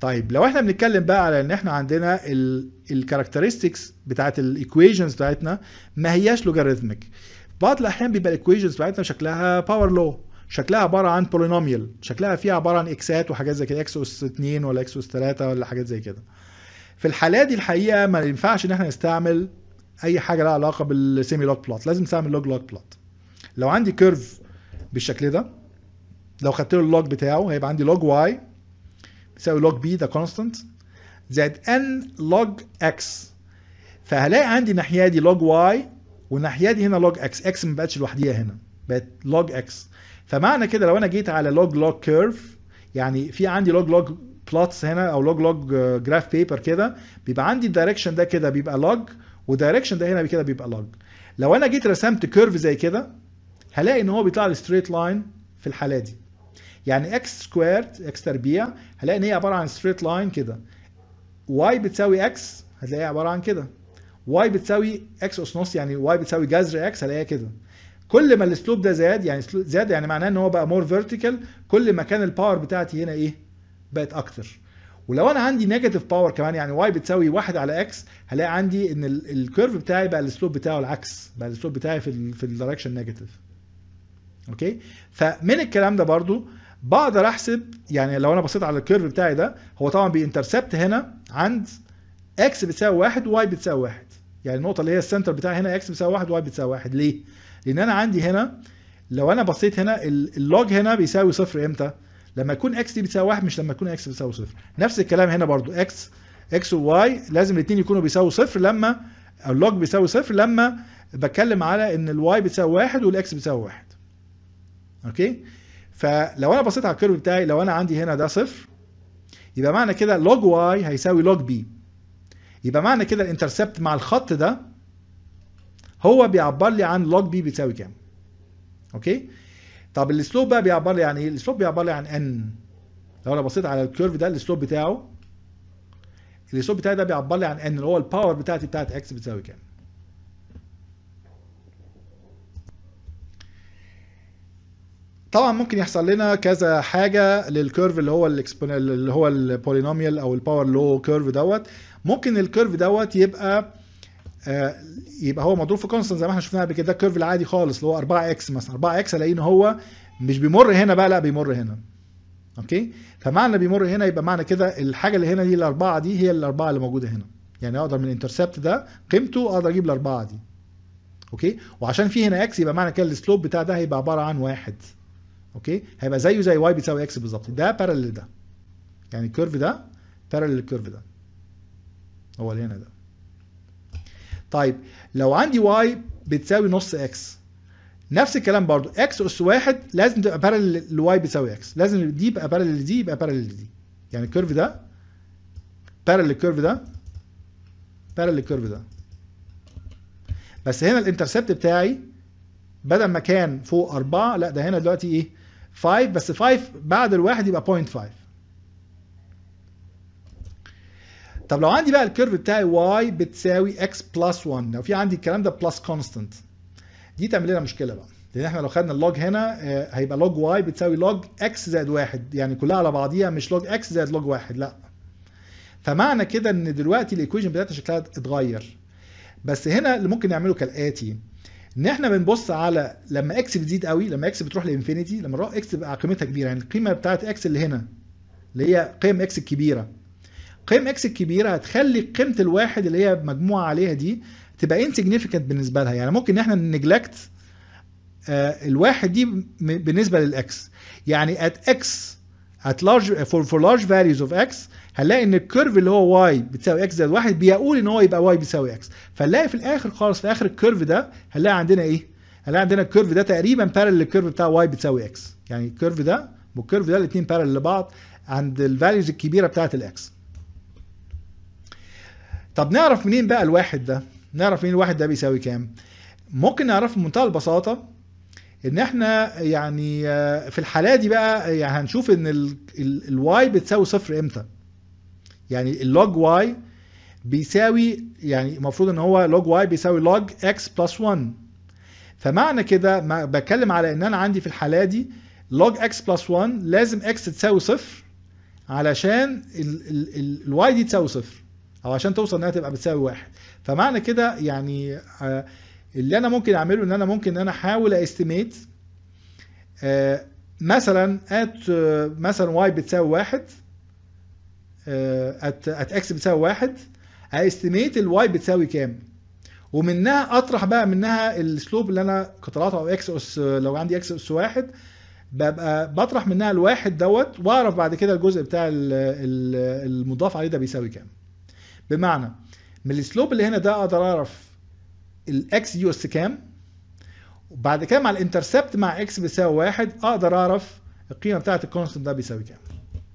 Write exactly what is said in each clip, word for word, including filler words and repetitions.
طيب لو احنا بنتكلم بقى على ان احنا عندنا الكاركترستكس بتاعت الايكويشنز بتاعتنا ما هياش لوغاريتميك. بعض الاحيان بيبقى الايكويشنز بتاعتنا شكلها باور لو، شكلها عباره عن بولينوميال، شكلها فيها عباره عن اكسات وحاجات زي كده، اكس اس اتنين ولا اكس اس تلاتة ولا حاجات زي كده. في الحالة دي الحقيقه ما ينفعش ان احنا نستعمل اي حاجه لها علاقه بالسيمي لوج بلوت، لازم نستعمل لوج لوج بلوت. لو عندي كيرف بالشكل ده، لو خدت له اللوج بتاعه هيبقى عندي لوج واي بيساوي لوج بي ده كونستانت زائد ان لوج اكس. فهلاقي عندي الناحيه دي لوج واي والناحيه دي هنا لوج اكس، اكس ما بقتش لوحديها هنا، بقت لوج اكس. فمعنى كده لو انا جيت على لوج لوج كيرف، يعني في عندي لوج لوج بلوتس هنا او لوج لوج جراف بيبر كده، بيبقى عندي الدايركشن ده كده بيبقى لوج والدايركشن ده هنا كده بيبقى لوج. لو انا جيت رسمت كيرف زي كده هلاقي ان هو بيطلع لي ستريت لاين في الحاله دي. يعني اكس سكويرد اكس تربيع هلاقي ان هي عباره عن ستريت لاين كده. واي بتساوي اكس هتلاقيها عباره عن كده. واي بتساوي اكس اس نص يعني واي بتساوي جذر اكس هلاقيها كده. كل ما السلوب ده زاد يعني زاد يعني معناه ان هو بقى مور فيرتيكال، كل ما كان الباور بتاعتي هنا ايه؟ بقت اكتر. ولو انا عندي نيجاتيف باور كمان يعني واي بتساوي واحد على اكس هلاقي عندي ان الكيرف بتاعي بقى السلوب بتاعه العكس، بقى السلوب بتاعي في ال في الدايركشن نيجاتيف. اوكي؟ فمن الكلام ده برضو بقدر احسب، يعني لو انا بصيت على الكيرف بتاعي ده هو طبعا بينترسبت هنا عند اكس بتساوي واحد وواي بتساوي واحد. يعني النقطه اللي هي السنتر بتاعي هنا اكس بتساوي واحد وواي بتساوي واحد. ليه؟ لان انا عندي هنا لو انا بصيت هنا اللوج هنا بيساوي صفر امتى؟ لما يكون اكس دي بتساوي واحد مش لما يكون اكس بتساوي صفر. نفس الكلام هنا برضو اكس اكس وواي لازم الاثنين يكونوا بيساوي صفر لما اللوج بيساوي صفر لما بتكلم على ان الواي بتساوي واحد والاكس بتساوي واحد. اوكي؟ فلو انا بصيت على الكيرف بتاعي لو انا عندي هنا ده صفر يبقى معنى كده لوج واي هيساوي لوج بي. يبقى معنى كده الانترسبت مع الخط ده هو بيعبر لي عن لوج بي بتساوي كام. اوكي؟ طب السلوب بقى بيعبر لي عن ايه؟ السلوب بيعبر لي عن ان. لو انا بصيت على الكيرف ده السلوب بتاعه السلوب بتاعي ده بيعبر لي عن ان اللي هو الباور بتاعتي بتاعت اكس بتساوي كام. طبعا ممكن يحصل لنا كذا حاجه للكيرف اللي هو اللي هو البولينوميال او الباور لو كيرف دوت. ممكن الكيرف دوت يبقى آه يبقى هو مضروب في كونستانت زي ما احنا شفناها قبل كده. ده الكيرف العادي خالص اللي هو أربعة اكس مثلا. أربعة اكس الاقي ان هو مش بيمر هنا بقى، لا بيمر هنا. اوكي؟ فمعنى بيمر هنا يبقى معنى كده الحاجه اللي هنا دي الاربعه دي هي الاربعه اللي موجوده هنا. يعني اقدر من الانترسبت ده قيمته اقدر اجيب الاربعه دي. اوكي؟ وعشان في هنا اكس يبقى معنى كده السلوب بتاع ده هيبقى عباره عن واحد. اوكي؟ هيبقى زيه زي واي بتساوي اكس بالظبط. ده بارلل ده. يعني الكيرف ده بارلل الكيرف ده. هو اللي هنا ده. طيب لو عندي واي بتساوي نص اكس نفس الكلام برضو اكس اس واحد لازم تبقى بارلل لواي بتساوي اكس. لازم دي يبقى بارلل لدي يبقى بارلل لدي. يعني الكيرف ده بارلل الكيرف ده بارلل الكيرف ده. بس هنا الانترسبت بتاعي بدل ما كان فوق أربعة لا ده هنا دلوقتي ايه؟ خمسة. بس خمسة بعد الواحد يبقى صفر فاصلة خمسة. طب لو عندي بقى الكيرف بتاعي y بتساوي x بلس واحد، لو في عندي الكلام ده بلس كونستانت، دي تعمل لنا مشكله بقى. لان احنا لو خدنا اللوج هنا هيبقى لوج y بتساوي لوج x زائد واحد، يعني كلها على بعضيها مش لوج x زائد لوج واحد، لا. فمعنى كده ان دلوقتي الايكويشن بتاعتها شكلها اتغير. بس هنا اللي ممكن نعمله كالاتي، ان احنا بنبص على لما x بتزيد قوي، لما x بتروح لانفينيتي، لما نروح x تبقى قيمتها كبيره، يعني القيمه بتاعت x اللي هنا اللي هي قيم x الكبيره، قيم اكس الكبيره هتخلي قيمه الواحد اللي هي مجموعه عليها دي تبقى انسيجنيفيكانت بالنسبه لها. يعني ممكن ان احنا نجلكت آه الواحد دي بالنسبه للاكس. يعني at x at large for, for large values of x هنلاقي ان الكيرف اللي هو y بتساوي x زائد واحد بيقول ان هو يبقى y بيساوي x. فنلاقي في الاخر خالص في اخر الكيرف ده هنلاقي عندنا ايه؟ هنلاقي عندنا الكيرف ده تقريبا بارل للكيرف بتاع y بتساوي x. يعني الكيرف ده والكيرف ده الاثنين بارل لبعض عند الفاليوز الكبيره بتاعت الاكس. طب نعرف منين بقى الواحد ده؟ نعرف منين الواحد ده بيساوي كام؟ ممكن نعرف بمنتهى البساطة ان احنا يعني في الحالة دي بقى يعني هنشوف ان الواي بتساوي صفر امتى. يعني اللوج واي بيساوي، يعني المفروض ان هو لوج واي بيساوي لوج اكس بلس واحد. فمعنى كده ما بتكلم على ان انا عندي في الحالة دي لوج اكس بلس واحد لازم اكس تساوي صفر علشان الواي دي تساوي صفر، او عشان توصل انها تبقى بتساوي واحد. فمعنى كده يعني آه اللي انا ممكن اعمله ان انا ممكن ان انا احاول استيميت آه مثلا ات آه مثلا واي بتساوي واحد، ات ات اكس بتساوي واحد، استيميت الواي بتساوي كام، ومنها اطرح بقى منها السلوب اللي انا قطراته او اكس اس، لو عندي اكس اس واحد ببقى بطرح منها الواحد دوت، واعرف بعد كده الجزء بتاع المضاف عليه ده بيساوي كام. بمعنى من السلوب اللي هنا ده اقدر اعرف الاكس دي اس كام، وبعد كده مع الانترسبت مع اكس بيساوي واحد اقدر اعرف القيمه بتاعت الكونستنت ده بيساوي كام.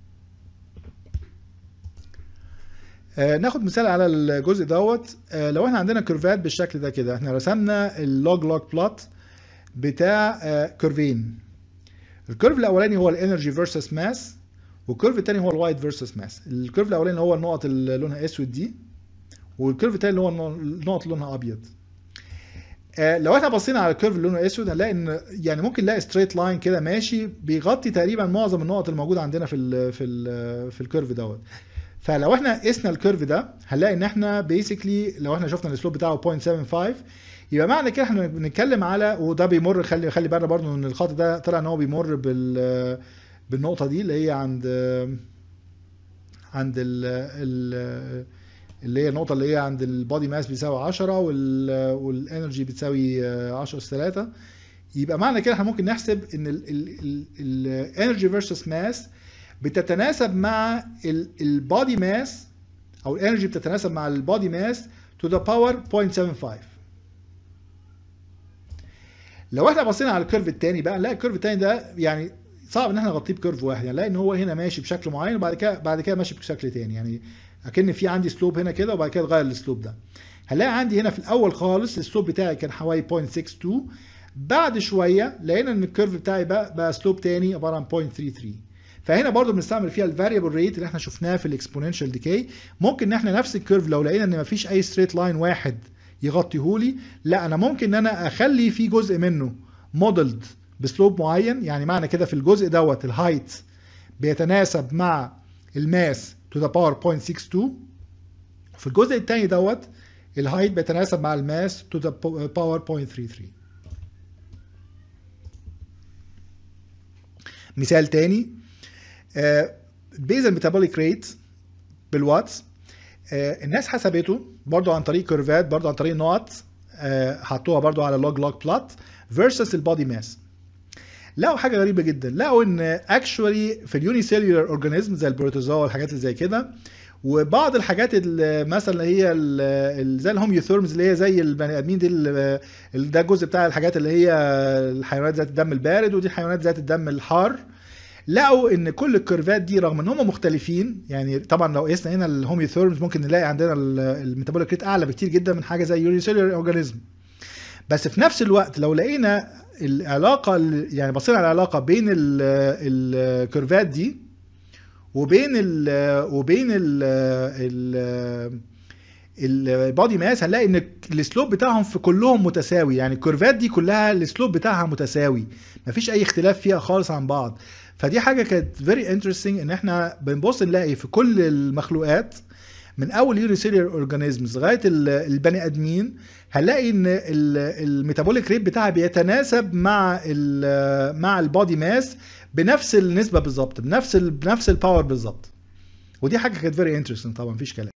آه ناخد مثال على الجزء دوت. آه لو احنا عندنا كيرفات بالشكل ده كده، احنا رسمنا اللوج لوج بلوت بتاع آه كيرفين. الكيرف الاولاني هو الانرجي فيرسس ماس، والكيرف الثاني هو الوايت فيرسس ماس. الكيرف الاولاني اللي هو النقط اللي لونها اسود دي، والكيرف الثاني اللي هو النقط اللي لونها ابيض. آه لو احنا بصينا على الكيرف اللي لونه اسود هنلاقي ان يعني ممكن نلاقي ستريت لاين كده ماشي بيغطي تقريبا معظم النقط الموجوده عندنا في ال في ال في الكيرف دوت. فلو احنا قسنا الكيرف ده هنلاقي ان احنا بيسكلي لو احنا شفنا السلوب بتاعه صفر فاصلة سبعة خمسة، يبقى معنى كده احنا بنتكلم على، وده بيمر، خلي خلي بالنا برضو ان الخط ده طلع ان هو بيمر بال بالنقطه دي اللي هي عند عند ال ال اللي هي النقطه اللي هي عند البادي ماس بيساوي عشرة والانرجي بتساوي عشرة اس ثلاثة. يبقى معنى كده احنا ممكن نحسب ان الانرجي فيرسس ماس بتتناسب مع البادي ماس، او الانرجي بتتناسب مع البادي ماس to the power صفر فاصلة سبعة خمسة. لو احنا بصينا على الكيرف الثاني بقى نلاقي الكيرف الثاني ده يعني صعب ان احنا نغطيه بكيرف واحد، يعني نلاقي ان هو هنا ماشي بشكل معين وبعد كده بعد كده ماشي بشكل ثاني، يعني اكن في عندي سلوب هنا كده وبعد كده اتغير السلوب ده. هنلاقي عندي هنا في الاول خالص السلوب بتاعي كان حوالي صفر فاصلة ستة اتنين، بعد شويه لقينا ان الكيرف بتاعي بقى بقى سلوب ثاني عباره عن صفر فاصلة ثلاثة ثلاثة. فهنا برضو بنستعمل فيها الفاريبل ريت اللي احنا شفناه في الاكسبوننشال ديكاي. ممكن ان احنا نفس الكيرف لو لقينا ان مفيش اي ستريت لاين واحد يغطيهولي، لا انا ممكن ان انا اخلي في جزء منه موديلد بسلوب معين. يعني معنى كده في الجزء دوت الهايت بيتناسب مع الماس تو ذا باور صفر فاصلة ستة اتنين، في الجزء الثاني دوت الهايت بيتناسب مع الماس تو ذا باور صفر فاصلة ثلاثة ثلاثة. مثال تاني، البيزل ميتابوليك ريت بالواتس، آه الناس حسبته برضو عن طريق كيرفات، برضو عن طريق نقط، آه حطوها برضو على لوج لوج بلوت versus البودي ماس. لقوا حاجه غريبه جدا، لقوا ان اكشوالي في اليوني سيلولار اورجانيزم زي البروتوزوا والحاجات اللي زي كده، وبعض الحاجات اللي مثلا هي اللي زي الهوميوثيرمز اللي هي زي البني ادمين دي، ده الجزء بتاع الحاجات اللي هي الحيوانات ذات الدم البارد ودي الحيوانات ذات الدم الحار. لقوا ان كل الكيرفات دي رغم ان هم مختلفين، يعني طبعا لو قسنا هنا الهوميوثيرمز ممكن نلاقي عندنا الميتابوليك ريت اعلى بكتير جدا من حاجه زي يوني سيلولار اورجانيزم، بس في نفس الوقت لو لقينا العلاقه، يعني بصينا على العلاقه بين الكيرفات دي وبين ال وبين ال البادي ماس، هنلاقي ان السلوب بتاعهم في كلهم متساوي. يعني الكيرفات دي كلها السلوب بتاعها متساوي، مفيش اي اختلاف فيها خالص عن بعض. فدي حاجه كانت فيري انترستنج ان احنا بنبص نلاقي في كل المخلوقات من اول يونيسيلولار اورجانيزمز لغايه البني ادمين هنلاقي ان الميتابوليك ريت بتاعها بيتناسب مع ال مع البادي ماس بنفس النسبه بالظبط، بنفس ال بنفس الباور بالظبط. ودي حاجه كانت فيري انترستنج طبعا مفيش كلام.